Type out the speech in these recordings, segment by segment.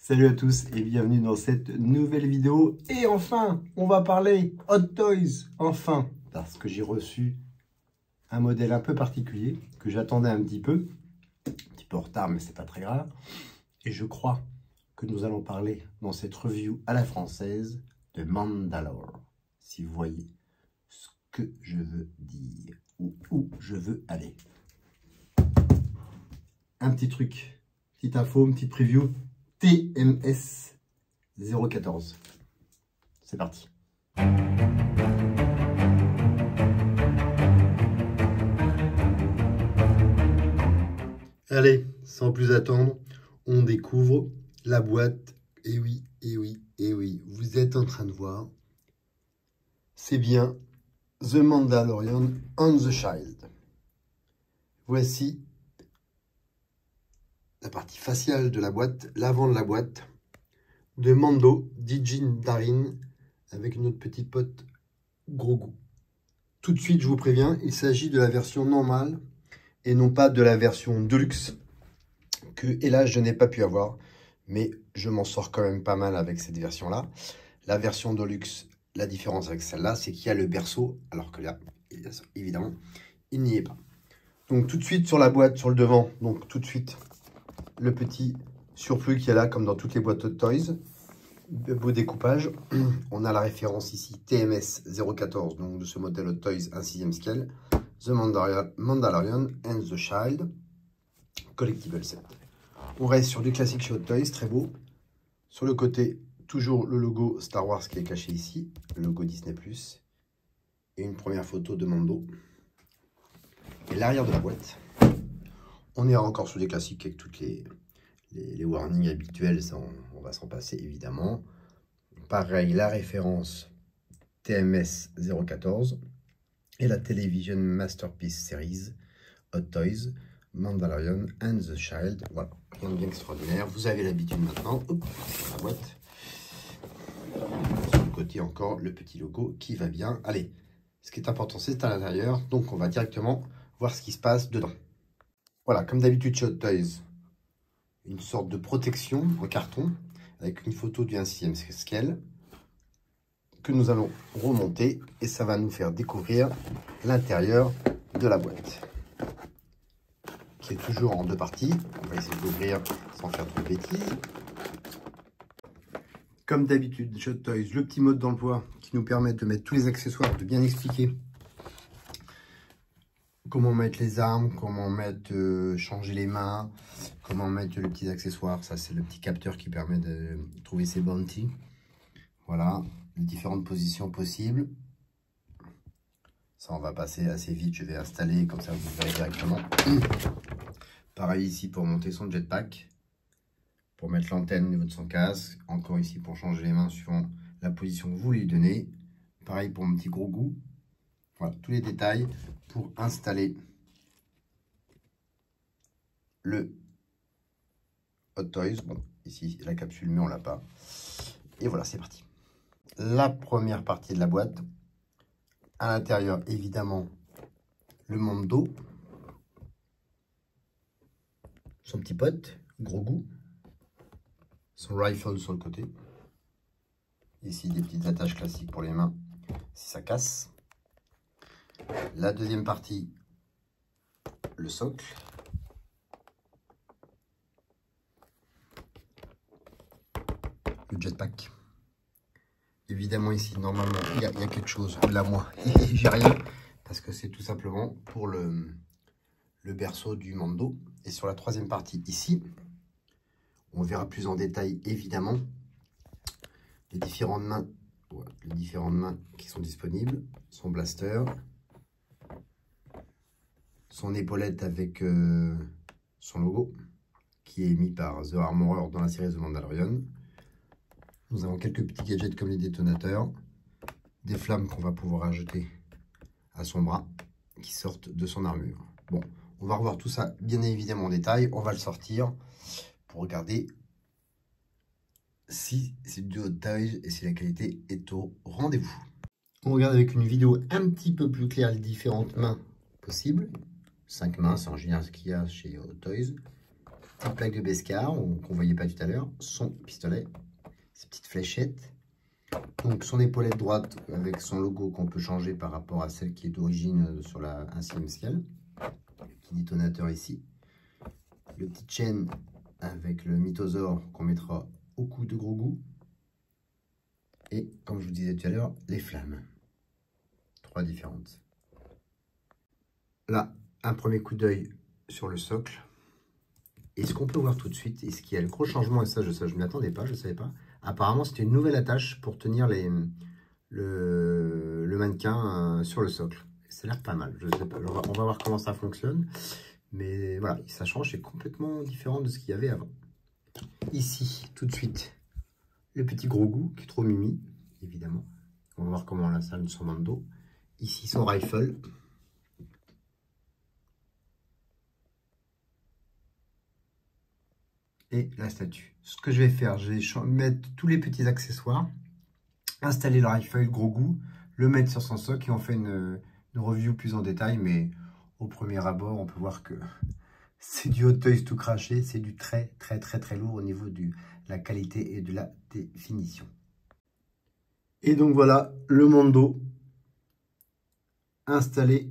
Salut à tous et bienvenue dans cette nouvelle vidéo. Et enfin, on va parler Hot Toys, enfin, parce que j'ai reçu un modèle un peu particulier que j'attendais un petit peu en retard, mais c'est pas très grave. Et je crois que nous allons parler dans cette review à la française de Mandalore. Si vous voyez ce que je veux dire, ou où je veux aller. Un petit truc, petite info, une petite preview. TMS 014. C'est parti. Allez, sans plus attendre, on découvre la boîte. Et oui, et oui, et oui, vous êtes en train de voir. C'est bien The Mandalorian and the Child. Voici la partie faciale de la boîte, l'avant de la boîte, de Mando, Din Djarin, avec notre petit pote Grogu. Tout de suite, je vous préviens, il s'agit de la version normale et non pas de la version Deluxe, que, hélas, je n'ai pas pu avoir, mais je m'en sors quand même pas mal avec cette version-là. La version Deluxe, la différence avec celle-là, c'est qu'il y a le berceau, alors que là, évidemment, il n'y est pas. Donc, tout de suite sur la boîte, sur le devant, donc tout de suite, le petit surplus qui est là, comme dans toutes les boîtes Hot Toys. Beau découpage. On a la référence ici TMS 014, donc de ce modèle Hot Toys 1 6e scale. The Mandalorian and the Child Collectible Set. On reste sur du classique chez Hot Toys, très beau. Sur le côté, toujours le logo Star Wars qui est caché ici, le logo Disney+. Et une première photo de Mando. Et l'arrière de la boîte. On est encore sur des classiques avec toutes les warnings habituels, ça, on va s'en passer évidemment. Pareil, la référence TMS 014 et la Television Masterpiece Series Hot Toys Mandalorian and the Child. Voilà, rien de bien extraordinaire. Vous avez l'habitude maintenant. Hop, la boîte. Sur le côté encore, le petit logo qui va bien. Allez, ce qui est important, c'est à l'intérieur. Donc, on va directement voir ce qui se passe dedans. Voilà, comme d'habitude chez Hot Toys, une sorte de protection en carton avec une photo du 1 6e scale que nous allons remonter et ça va nous faire découvrir l'intérieur de la boîte qui est toujours en deux parties. On va essayer d'ouvrir sans faire trop de bêtises. Comme d'habitude chez Hot Toys, le petit mode d'emploi qui nous permet de mettre tous les accessoires, de bien expliquer comment mettre les armes, comment mettre, changer les mains, comment mettre les petits accessoires. Ça, c'est le petit capteur qui permet de trouver ses bounties. Voilà, les différentes positions possibles. Ça, on va passer assez vite. Je vais installer, comme ça, vous verrez directement. Pareil ici pour monter son jetpack. Pour mettre l'antenne au niveau de son casque. Encore ici pour changer les mains suivant la position que vous lui donnez. Pareil pour mon petit Grogu. Voilà, tous les détails pour installer le Hot Toys. Bon, ici, la capsule, mais on l'a pas. Et voilà, c'est parti. La première partie de la boîte. À l'intérieur, évidemment, le Mando. Son petit pote, Grogu. Son rifle sur le côté. Ici, des petites attaches classiques pour les mains, si ça casse. La deuxième partie, le socle. Le jetpack. Évidemment ici, normalement, il y a quelque chose. Là, moi, j'ai rien. Parce que c'est tout simplement pour le berceau du Mando. Et sur la troisième partie, ici, on verra plus en détail, évidemment, les différentes mains. Voilà, les différentes mains qui sont disponibles. Son blaster. Son épaulette avec son logo, qui est émis par The Armorer dans la série The Mandalorian. Nous avons quelques petits gadgets comme les détonateurs, des flammes qu'on va pouvoir ajouter à son bras, qui sortent de son armure. Bon, on va revoir tout ça bien évidemment en détail. On va le sortir pour regarder si c'est du Hot Toys et si la qualité est au rendez-vous. On regarde avec une vidéo un petit peu plus claire les différentes mains possibles. 5 mains, c'est en général ce qu'il y a chez Hot Toys. petite plaque de Beskar qu'on ne voyait pas tout à l'heure, son pistolet, ses petites fléchettes. Donc son épaulette droite avec son logo qu'on peut changer par rapport à celle qui est d'origine sur la 1/6e scale. Le petit détonateur ici. Le petit chaîne avec le mythosaure qu'on mettra au cou de Grogu. Et comme je vous disais tout à l'heure, les flammes. 3 différentes. Là, un premier coup d'œil sur le socle. Et ce qu'on peut voir tout de suite, et ce qui a le gros changement, et ça je ne m'y attendais pas, je ne savais pas. Apparemment, c'était une nouvelle attache pour tenir le mannequin sur le socle. Ça a l'air pas mal. Je sais pas, on va voir comment ça fonctionne. Mais voilà, ça change, c'est complètement différent de ce qu'il y avait avant. Ici, tout de suite, le petit Grogu qui est trop mimi, évidemment. On va voir comment on l'installe sur Mando. Ici, son rifle. Et la statue. Ce que je vais faire, je vais mettre tous les petits accessoires, installer le rifle Grogu, le mettre sur son socle et on fait une review plus en détail. Mais au premier abord, on peut voir que c'est du Hot Toys tout craché, c'est du très lourd au niveau de la qualité et de la définition. Et donc voilà le Mando installé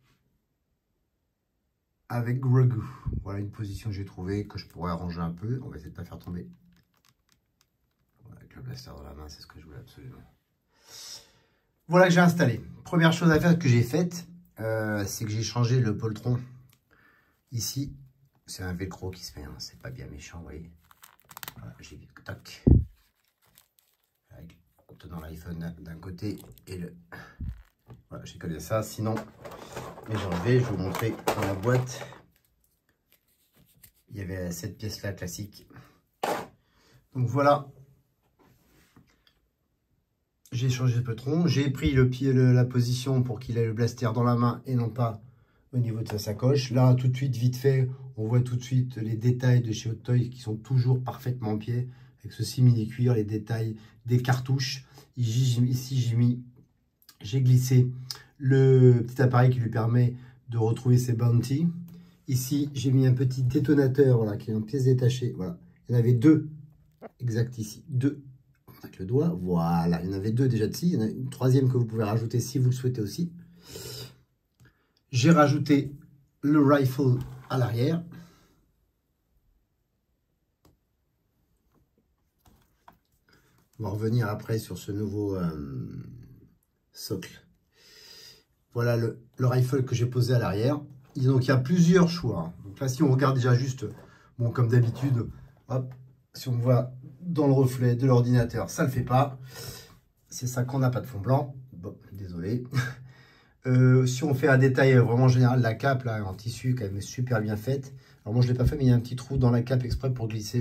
avec Grogu. Voilà une position que j'ai trouvée, que je pourrais arranger un peu. On va essayer de ne pas faire tomber. Voilà, avec le blaster dans la main, c'est ce que je voulais absolument. Voilà que j'ai installé. Première chose à faire que j'ai faite, c'est que j'ai changé le poltron. Ici, c'est un velcro qui se fait, hein. C'est pas bien méchant, vous voyez. Voilà, j'ai mis tac. Avec en tenant l'iPhone d'un côté et le... Voilà, j'ai collé ça, sinon, mais j'ai enlevé, je vais vous montrer dans la boîte. Il y avait cette pièce-là classique. Donc voilà. J'ai changé le poltron. J'ai pris le pied, la position pour qu'il ait le blaster dans la main et non pas au niveau de sa sacoche. Là, tout de suite, vite fait, on voit tout de suite les détails de chez Hot Toys qui sont toujours parfaitement en pied. Avec ce simili-cuir, les détails des cartouches. Ici, j'ai glissé le petit appareil qui lui permet de retrouver ses bounties. Ici, j'ai mis un petit détonateur, voilà, qui est en pièces détachées. Voilà. Il y en avait deux, exact ici, deux. Avec le doigt, voilà, il y en avait deux déjà dessus. Il y en a une troisième que vous pouvez rajouter si vous le souhaitez aussi. J'ai rajouté le rifle à l'arrière. On va revenir après sur ce nouveau socle. Voilà le rifle que j'ai posé à l'arrière. Donc il y a plusieurs choix. Donc là, si on regarde déjà juste, bon, comme d'habitude, hop, si on voit dans le reflet de l'ordinateur, ça ne le fait pas. C'est ça qu'on n'a pas de fond blanc. Bon, désolé. Si on fait un détail vraiment général, la cape là en tissu, quand même super bien faite. Alors moi je ne l'ai pas fait, mais il y a un petit trou dans la cape exprès pour glisser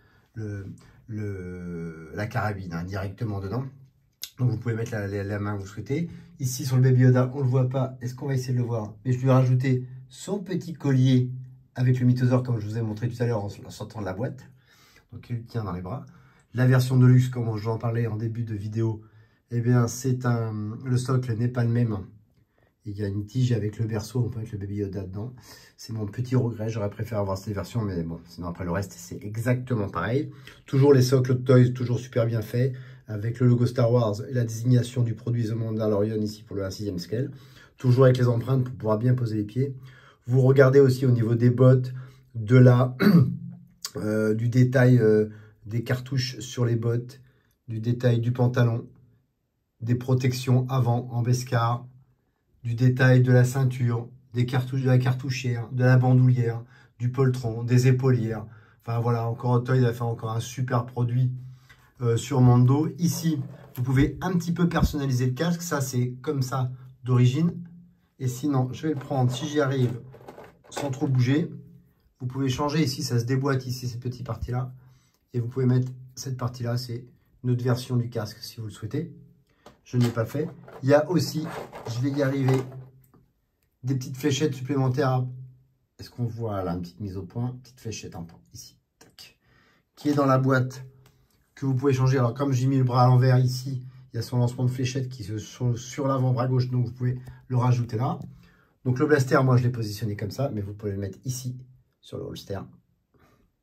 la carabine hein, directement dedans. Donc vous pouvez mettre la main que vous souhaitez. Ici sur le Baby Yoda, on ne le voit pas. Est-ce qu'on va essayer de le voir? Mais je lui ai rajouté son petit collier avec le mythosaure comme je vous ai montré tout à l'heure en sortant de la boîte. Donc il le tient dans les bras. La version de luxe, comme j'en parlais en début de vidéo, eh bien le socle n'est pas le même. Il y a une tige avec le berceau, on peut mettre le Baby Yoda dedans. C'est mon petit regret, j'aurais préféré avoir cette version, mais bon, sinon après le reste, c'est exactement pareil. Toujours les socles de Toys, toujours super bien faits, avec le logo Star Wars et la désignation du produit The Mandalorian ici pour le 1/6e scale. Toujours avec les empreintes pour pouvoir bien poser les pieds. Vous regardez aussi au niveau des bottes, de du détail des cartouches sur les bottes, du détail du pantalon, des protections avant en Beskar, du détail de la ceinture, des cartouches de la cartouchière, de la bandoulière, du poltron, des épaulières. Enfin voilà, encore Hot Toys a fait encore un super produit sur Mando. Ici, vous pouvez un petit peu personnaliser le casque. Ça, c'est comme ça d'origine. Et sinon, je vais le prendre, si j'y arrive, sans trop bouger. Vous pouvez changer ici, ça se déboîte ici, cette petite partie-là. Et vous pouvez mettre cette partie-là, c'est notre version du casque si vous le souhaitez. Je ne l'ai pas fait. Il y a aussi, je vais y arriver, des petites fléchettes supplémentaires. Est-ce qu'on voit là une petite mise au point? Petite fléchette en point ici. Tac. Qui est dans la boîte que vous pouvez changer. Alors comme j'ai mis le bras à l'envers ici, il y a son lancement de fléchettes qui sont sur l'avant-bras gauche. Donc vous pouvez le rajouter là. Donc le blaster, moi je l'ai positionné comme ça. Mais vous pouvez le mettre ici sur le holster.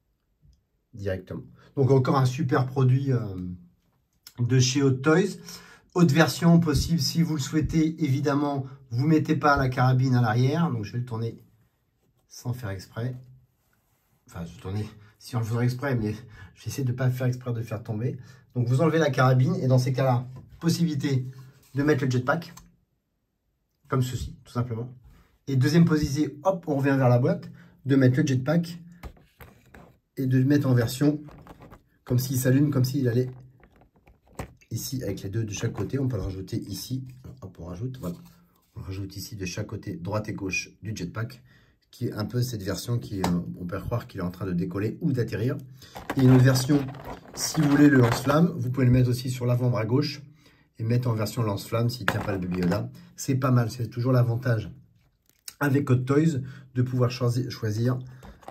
directement. Donc encore un super produit de chez Hot Toys. Autre version possible si vous le souhaitez, évidemment, vous ne mettez pas la carabine à l'arrière. Donc je vais le tourner sans faire exprès. Enfin, je vais tourner si on le faisait exprès, mais je vais essayer de ne pas faire exprès de faire tomber. Donc vous enlevez la carabine et dans ces cas-là, possibilité de mettre le jetpack, comme ceci, tout simplement. Et deuxième position, hop, on revient vers la boîte, de mettre le jetpack et de le mettre en version comme s'il s'allume, comme s'il allait ici avec les deux de chaque côté. On peut le rajouter ici. Hop, on rajoute, voilà. On rajoute ici de chaque côté, droite et gauche du jetpack, qui est un peu cette version qui, on peut croire qu'il est en train de décoller ou d'atterrir. Et une autre version, si vous voulez le lance-flamme, vous pouvez le mettre aussi sur l'avant-bras gauche et mettre en version lance-flamme s'il ne tient pas le Baby Yoda. C'est pas mal, c'est toujours l'avantage avec Hot Toys de pouvoir choisir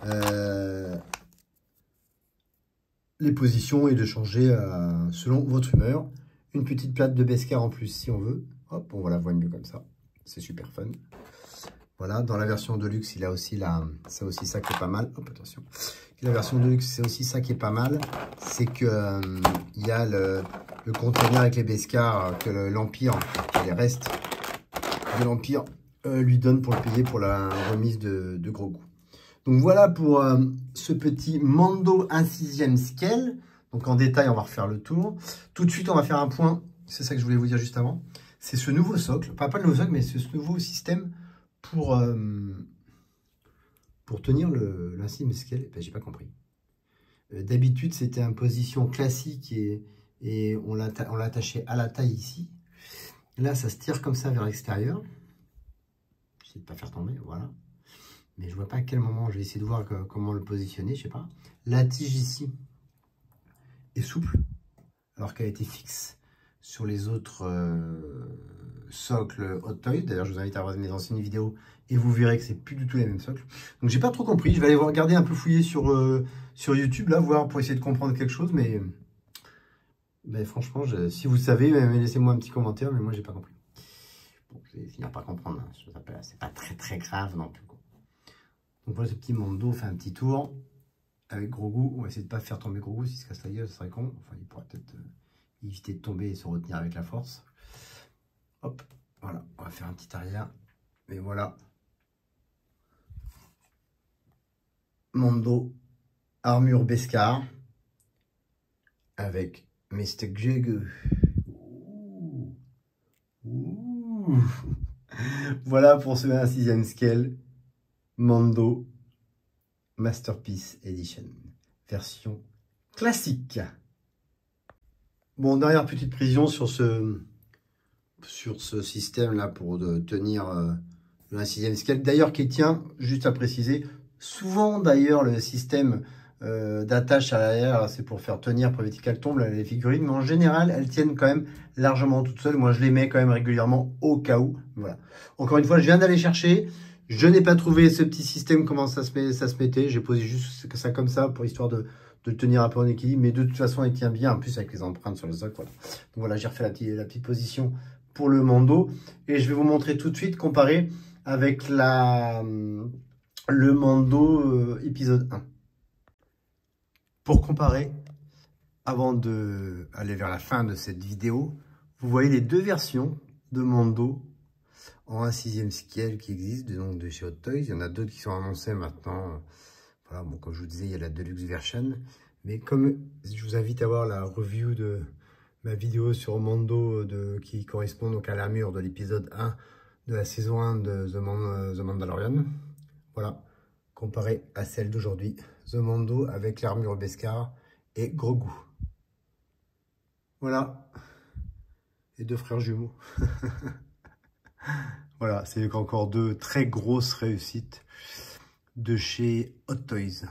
les positions et de changer selon votre humeur. Une petite plate de Beskar en plus si on veut. Hop, on va la voir mieux comme ça. C'est super fun. Voilà, dans la version Deluxe, il a aussi c'est aussi ça qui est pas mal. Hop, attention. La version Deluxe, c'est aussi ça qui est pas mal. C'est que il y a le conteneur avec les Beskar que l'Empire, les restes de l'Empire, lui donne pour le payer pour la remise de Grogu. Donc voilà pour ce petit Mando 1/6e scale. Donc en détail, on va refaire le tour. Tout de suite, on va faire un point. C'est ça que je voulais vous dire juste avant. C'est ce nouveau socle. Enfin, pas le nouveau socle, mais ce nouveau système pour tenir le 1/6e scale. Ben, j'ai pas compris. D'habitude, c'était une position classique et on l'attachait à la taille ici. Là, ça se tire comme ça vers l'extérieur. J'essaie de ne pas faire tomber, voilà. Mais je vois pas à quel moment, je vais essayer de voir comment le positionner, je sais pas. La tige ici est souple, alors qu'elle a été fixe sur les autres socles Hot Toys. D'ailleurs, je vous invite à voir mes anciennes vidéos et vous verrez que c'est plus du tout les mêmes socles. Donc, j'ai pas trop compris. Je vais aller regarder un peu fouiller sur YouTube, là, voir pour essayer de comprendre quelque chose. Mais franchement, si vous savez, laissez-moi un petit commentaire, mais moi, j'ai pas compris. Bon, je vais finir par comprendre. Hein. C'est pas très grave non plus. Donc voilà ce petit Mando, on fait un petit tour avec Grogu. On va essayer de ne pas faire tomber Grogu, s'il se casse la gueule, ce serait con. Enfin, il pourrait peut-être éviter de tomber et se retenir avec la force. Hop, voilà, on va faire un petit arrière. Mais voilà. Mando, armure Beskar, avec Mr. Grogu. Voilà pour ce 1/6e scale. Mando Masterpiece Edition, version classique. Bon, dernière petite précision sur ce système là pour tenir le 1/6e scale. D'ailleurs, qui tient, juste à préciser, souvent d'ailleurs le système d'attache à l'arrière, c'est pour faire tenir, pour éviter qu'elles tombent les figurines, mais en général, elles tiennent quand même largement toutes seules. Moi, je les mets quand même régulièrement au cas où. Voilà. Encore une fois, je viens d'aller chercher. Je n'ai pas trouvé ce petit système, comment ça se mettait. J'ai posé juste ça comme ça pour histoire de le tenir un peu en équilibre. Mais de toute façon, il tient bien. En plus, avec les empreintes sur le socle. Voilà. Donc voilà, j'ai refait la petite position pour le Mando. Et je vais vous montrer tout de suite, comparé avec le Mando épisode 1. Pour comparer, avant d'aller vers la fin de cette vidéo, vous voyez les deux versions de Mando en 1/6e scale qui existe, donc de chez Hot Toys. Il y en a d'autres qui sont annoncés maintenant. Voilà, bon, comme je vous disais, il y a la Deluxe version. Mais comme je vous invite à voir la review de ma vidéo sur Mando qui correspond donc à l'armure de l'épisode 1 de la saison 1 de The Mandalorian. Voilà, comparé à celle d'aujourd'hui. The Mando avec l'armure Beskar et Grogu. Voilà, les deux frères jumeaux. Voilà, c'est encore deux très grosses réussites de chez Hot Toys.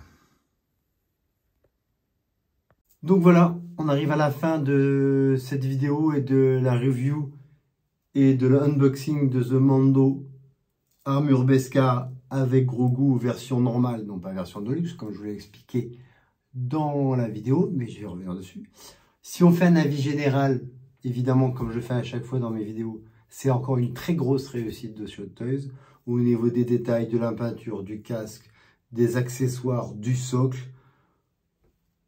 Donc voilà, on arrive à la fin de cette vidéo et de la review et de l'unboxing de The Mando armure Beskar avec Grogu version normale, non pas version Deluxe, comme je vous l'ai expliqué dans la vidéo, mais je vais revenir dessus. Si on fait un avis général, évidemment, comme je fais à chaque fois dans mes vidéos, c'est encore une très grosse réussite de chez Hot Toys, au niveau des détails, de la peinture, du casque, des accessoires, du socle.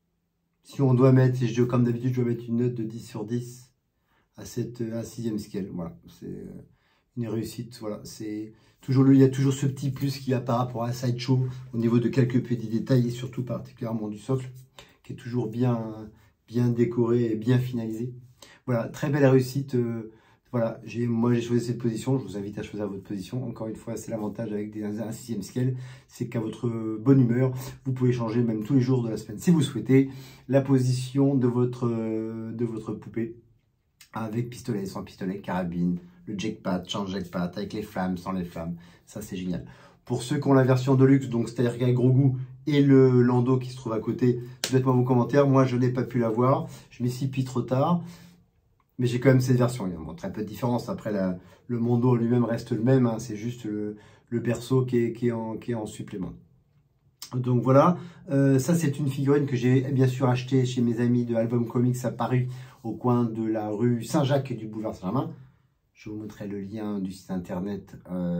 Si on doit mettre, comme d'habitude, je dois mettre une note de 10 sur 10 à un 6e scale. Voilà, c'est une réussite. Voilà, c'est toujours il y a toujours ce petit plus qu'il y a par rapport à Sideshow au niveau de quelques petits détails et surtout particulièrement du socle qui est toujours bien décoré et bien finalisé. Voilà, très belle réussite. Voilà, moi j'ai choisi cette position, je vous invite à choisir votre position. Encore une fois, c'est l'avantage avec un 6e scale, c'est qu'à votre bonne humeur, vous pouvez changer même tous les jours de la semaine si vous souhaitez la position de votre poupée avec pistolet, sans pistolet, carabine, le jackpot, change jackpot, avec les flammes, sans les flammes, ça c'est génial. Pour ceux qui ont la version Deluxe, donc c'est-à-dire qu'avec Grogu et le landau qui se trouve à côté, dites-moi vos commentaires, moi je n'ai pas pu l'avoir, je m'y suis pris trop tard. Mais j'ai quand même cette version. Il y a très peu de différence. Après, le Mondo lui-même reste le même. Hein, c'est juste le berceau qui est en supplément. Donc voilà. Ça, c'est une figurine que j'ai bien sûr achetée chez mes amis de Album Comics à Paris, au coin de la rue Saint-Jacques et du boulevard Saint-Germain. Je vous mettrai le lien du site internet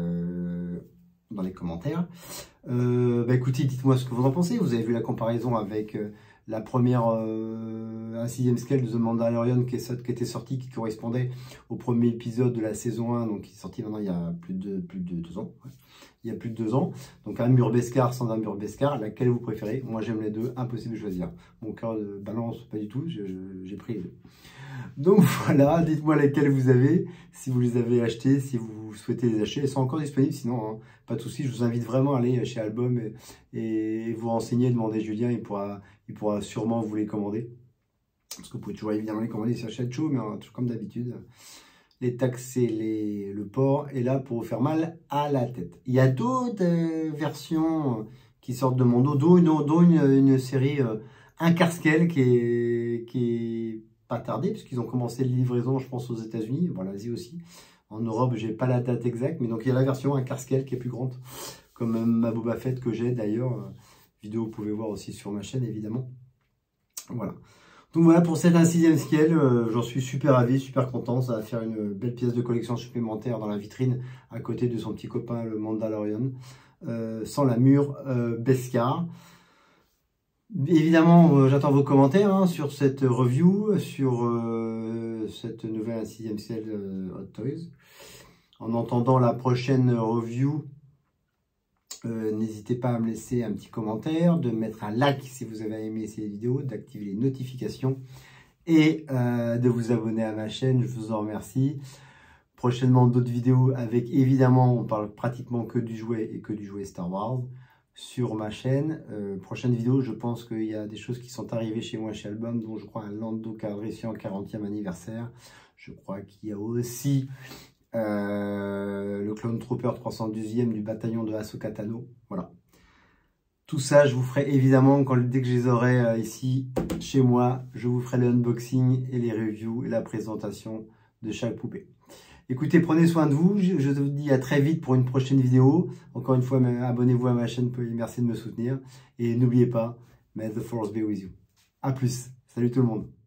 dans les commentaires. Écoutez, dites-moi ce que vous en pensez. Vous avez vu la comparaison avec... la première, un 6e scale de The Mandalorian qui était sorti, qui correspondait au premier épisode de la saison 1, donc qui est sorti maintenant il y a plus de 2 ans. Ouais. Il y a plus de 2 ans. Donc un mur Beskar sans un mur Beskar, laquelle vous préférez? Moi j'aime les deux, impossible de choisir. Mon cœur de balance, pas du tout, j'ai pris les deux. Donc voilà, dites-moi lesquels vous avez, si vous les avez achetés, si vous souhaitez les acheter. Ils sont encore disponibles, sinon, hein, pas de souci. Je vous invite vraiment à aller chez Album et vous renseigner, demander Julien, il pourra sûrement vous les commander. Parce que vous pouvez toujours évidemment les commander sur Sideshow, mais comme d'habitude, les taxes et le port est là pour vous faire mal à la tête. Il y a d'autres versions qui sortent de Mondo, dont une série Incarscale qui est pas tardé, puisqu'ils ont commencé les livraisons, je pense, aux États-Unis, bon, l'Asie aussi. En Europe, j'ai pas la date exacte, mais donc il y a la version Incarscale qui est plus grande, comme ma Boba Fett que j'ai d'ailleurs. Vidéo, vous pouvez voir aussi sur ma chaîne, évidemment. Voilà. Donc voilà pour cet 6e scale, j'en suis super ravi, super content. Ça va faire une belle pièce de collection supplémentaire dans la vitrine, à côté de son petit copain, le Mandalorian, sans la mûre Beskar. Évidemment, j'attends vos commentaires hein, sur cette review, sur cette nouvelle 6e scale Hot Toys. En entendant la prochaine review, n'hésitez pas à me laisser un petit commentaire, de mettre un like si vous avez aimé ces vidéos, d'activer les notifications et de vous abonner à ma chaîne. Je vous en remercie. Prochainement, d'autres vidéos avec, évidemment, on parle pratiquement que du jouet et que du jouet Star Wars sur ma chaîne. Prochaine vidéo, je pense qu'il y a des choses qui sont arrivées chez moi chez Album, dont je crois un Lando Calrissian 40e anniversaire. Je crois qu'il y a aussi le Clone Trooper 312e du bataillon de Ahsoka Tano. Voilà. Tout ça, je vous ferai évidemment, dès que je les aurai ici, chez moi, je vous ferai le unboxing et les reviews et la présentation de chaque poupée. Écoutez, prenez soin de vous. Je vous dis à très vite pour une prochaine vidéo. Encore une fois, abonnez-vous à ma chaîne. Merci de me soutenir. Et n'oubliez pas, may the force be with you. A plus. Salut tout le monde.